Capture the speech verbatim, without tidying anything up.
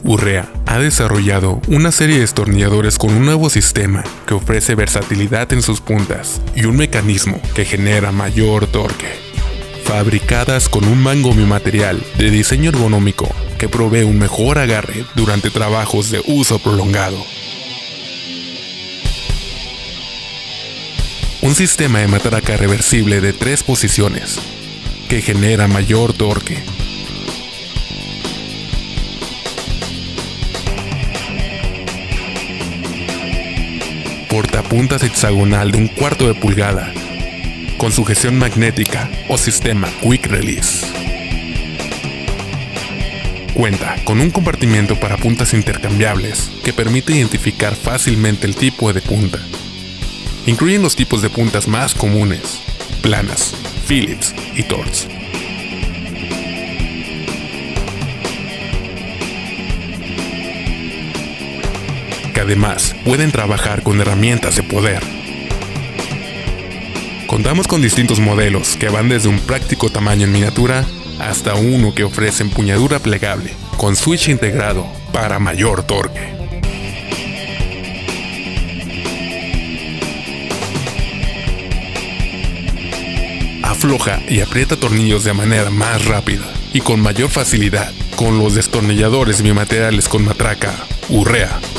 Urrea ha desarrollado una serie de destornilladores con un nuevo sistema que ofrece versatilidad en sus puntas y un mecanismo que genera mayor torque. Fabricadas con un mango bimaterial de diseño ergonómico que provee un mejor agarre durante trabajos de uso prolongado. Un sistema de matraca reversible de tres posiciones que genera mayor torque. Portapuntas hexagonal de un cuarto de pulgada, con sujeción magnética o sistema Quick Release. Cuenta con un compartimiento para puntas intercambiables que permite identificar fácilmente el tipo de punta. Incluyen los tipos de puntas más comunes: planas, Phillips y Torx. Que además pueden trabajar con herramientas de poder. Contamos con distintos modelos que van desde un práctico tamaño en miniatura hasta uno que ofrece empuñadura plegable con switch integrado para mayor torque. Afloja y aprieta tornillos de manera más rápida y con mayor facilidad con los destornilladores bimateriales con matraca Urrea.